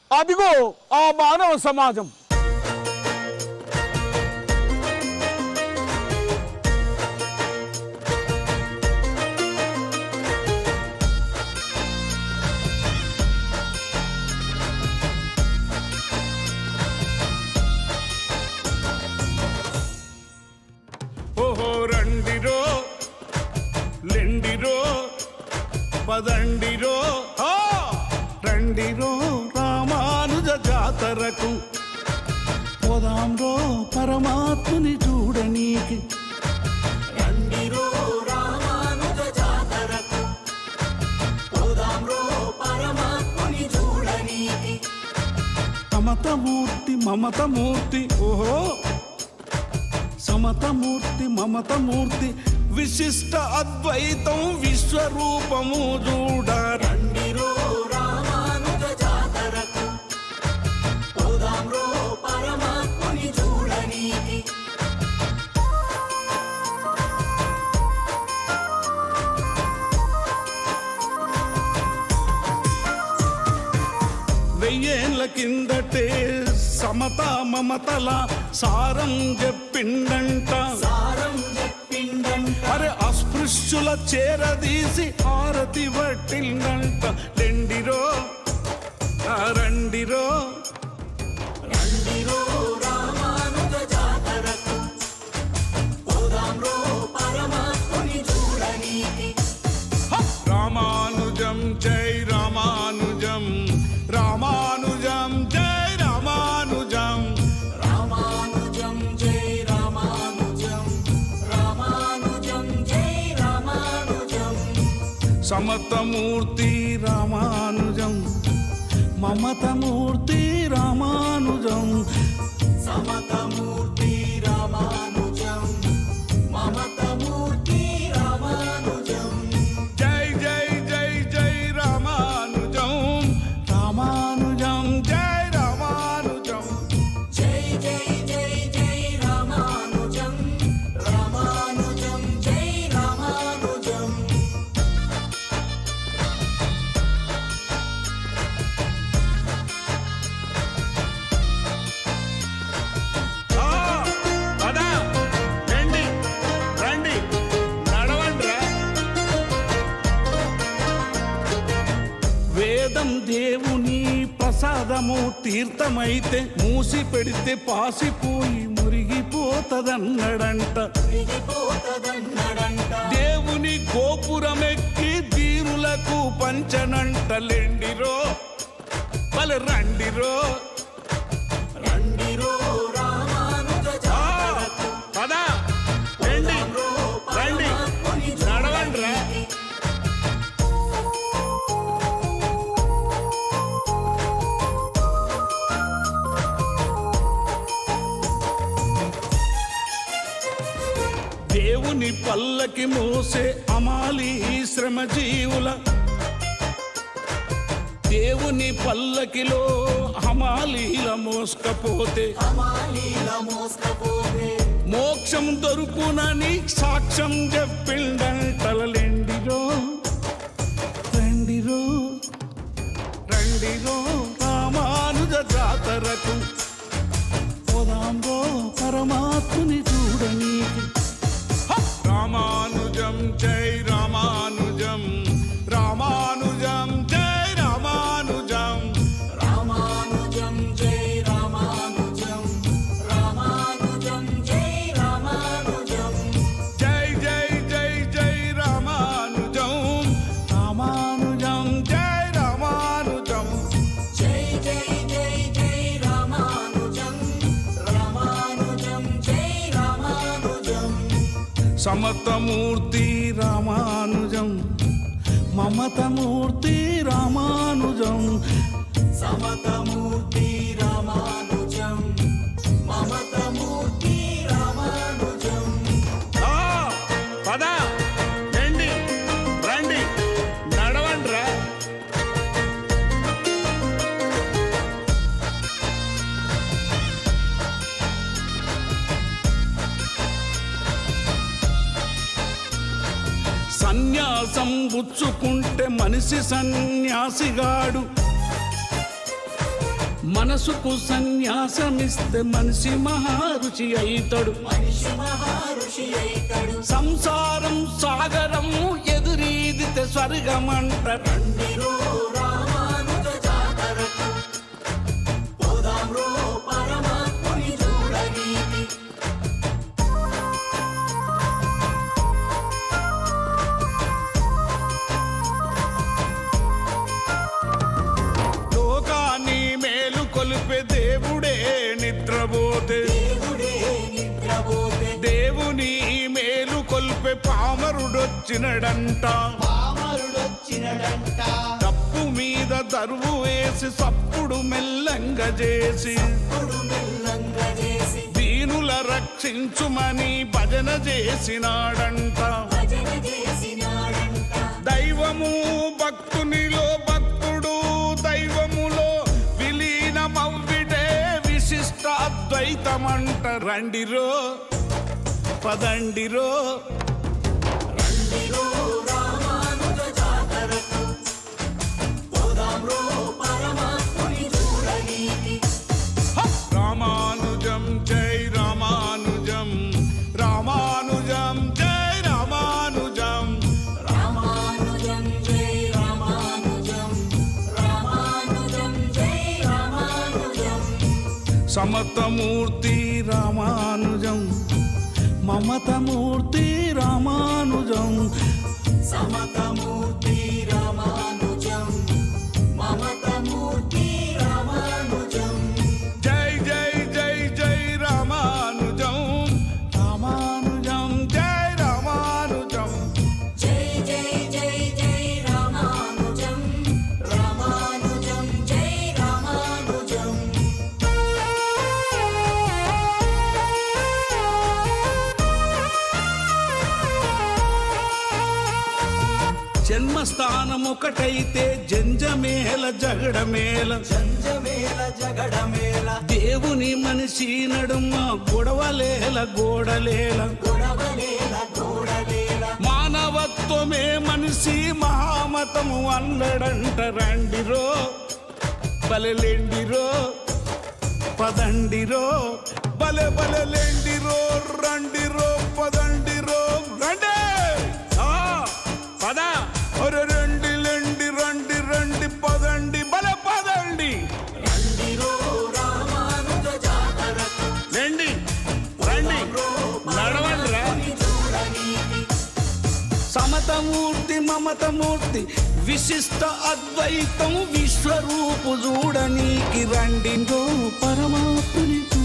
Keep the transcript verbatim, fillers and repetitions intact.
అదిగో ఆ మానవ సమాజం. ఓహో రండిరో లెండిరో పదండిరో రండిరో రామానుజ జాతరకు పోదాంరో పరమాత్ముని చూడనీకి. రండిరో రామానుజ జాతరకు పోదాంరో పరమాత్ముని చూడనీకి. సమతమూర్తి మమతమూర్తి ఓహో సమతమూర్తి మమతమూర్తి విశిష్ట అద్వైతం విశ్వరూపము చూడ. రండిరో రామానుజ జాతరకు పోదాంరో పరమాత్ముని చూడనీకి. వెయ్యేళ్ల కిందటే సమత మమతల సారం చెప్పిండంట. సారం చెప్పిండంట. అరే అస్పృశ్యుల చేరదీసి హారతి పట్టిండంట. లెండిరో రండిరో రండిరో రామానుజ జాతరకు పోదాంరో పరమాత్ముని చూడనీకి. రామానుజం జై రామానుజం రామానుజం జై రామానుజం రామానుజం జై రామానుజం రామానుజం జై రామానుజం. సమతమూర్తి రామానుజం మమతమూర్తి రామానుజం. సమతమూర్తి రామానుజం మమతమూర్తి రామానుజం. జై జై జై జై రామానుజం రామానుజం జై రామానుజం. జై జై జై జై రామానుజం రామానుజం జై రామానుజం. వేదం దేవుని ప్రసాదము తీర్థమైతే మూసి పెడితే పాసిపోయి మురిగిపోతదన్నడంట. మురిగిపోతదన్నడంట. దేవుని గోపురమెక్కి దీనులకు పంచనంట. లెండిరో బల రండిరో రండిరో రామానుజ జాతరకు పదా రండి రండి నడవండ్రా. దేవుని పల్లకి మోసే అమాలి శ్రమజీవుల దేవుని పల్లకిలో హమాలీల మోసుకపోతే హమాలీల మోసుకపోతే మోక్షం దొరుకునని సాక్ష్యం చెప్పిండంటల. లెండిరో రండిరో రండిరో రామానుజ జాతరకు పోదాంరో పరమాత్ముని చూడనీకి. రామానుజం జై రామానుజం రామానుజం జై రామానుజం రామానుజం జై రామానుజం రామానుజం జై రామానుజం. జై జై జై జై రామానుజం రామానుజం జై రామానుజం. జై జై జై జై రామానుజం రామానుజం జై రామానుజం. సమతమూర్తి రామానుజం మమతమూర్తి రామానుజం. సమతమూర్తి రామానుజం మమతమూర్తి రామానుజం. పద రండి రండి నడవండ్రా. సన్యాసం పుచ్చుకుంటే మనిషి సన్యాసిగాడు. మనసుకు సన్యాసమిస్తే మనిషి మహారుచి అయితడు. మనిషి మహారుషి అయితడు. సంసారం సాగరం ఎదురీదితే స్వర్గమంట. రండిరో రామానుజ జాతరకు, పోదాంరో పరమాత్ముని చూడనీకి. లోకాన్ని మేలు కొలిపే దేవుడే నిద్రపోతే, దేవుడే నిద్రపోతే దేవుని మేలు కొల్పే పామరుడొచ్చినడంట. పామరుడొచ్చినడంట. తప్పు మీద దరువు వేసి సప్పుడు మెల్లంగా చేసి, ఇప్పుడు మెల్లంగా చేసి దీనుల రక్షించుమని భజన చేసినాడంట. భజన చేసినాడంట. దైవము భక్తునిలో భక్తుడు దైవములో విలీనమవ్విడే విశిష్టాద్వైతమంట. రండిరో పదండిరో రండిరో రామానుజ జాతరకు, పోదాంరో పరమాత్ముని చూడనీకి. రామానుజం జై రామానుజం, రామానుజం జై రామానుజం. రామానుజం జై రామానుజం, రామానుజం జై రామానుజం. సమతమూర్తి రామానుజం, మమతమూర్తి రామానుజం. సమతమూర్తి రామానుజం, మమతమూర్తి రామానుజం. జై జై జై జై రామానుజం, రామానుజం జై రామానుజం. జై జై జై జై రామానుజం, రామానుజం జై రామానుజం. జన్మస్థానం ఒకటైతే జంజమేల జగడమేల, జంజమేల జగడమేల, దేవుని మనిషి నడుమ గొడవలేల గోడలేల. గొడవలేల గోడలేల, మానవత్వమే మనిషి మహామతము అన్నడంట. రండిరో బలెలెండిరో పదండిరో, బలె బలెలెండిరో రండిరో పదండిరో. రండి ఆ, పద ఒరే రండి లెండి రండి రండి పదండి బలె పదండి. రండిరో రామానుజ జాతరకు, లెండి రండి నడవండిరా. చూడనీకి. సమతమూర్తి మమతమూర్తి విశిష్ట అద్వైతం విశ్వరూపు చూడనీకి. రండిరో పరమాత్ముని